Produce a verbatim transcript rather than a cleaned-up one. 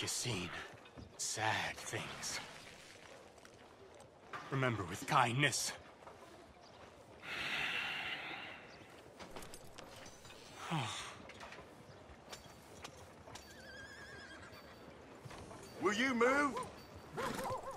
you've seen sad things. Remember with kindness. Will you move?